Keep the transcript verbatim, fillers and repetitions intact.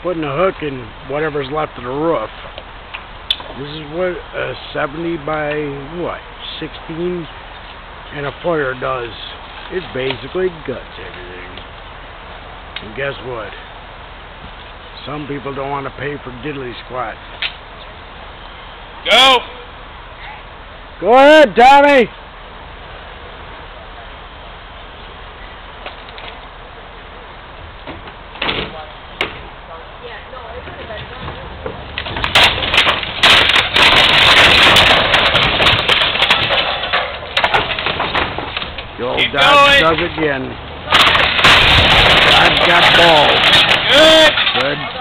putting a hook in whatever's left of the roof. This is what a seventy by what sixteen and a fire does. It basically guts everything. And guess what? Some people don't want to pay for diddly squat. Go! Go ahead, Tommy! The old Dodge does it again. I've got balls. Good! Good.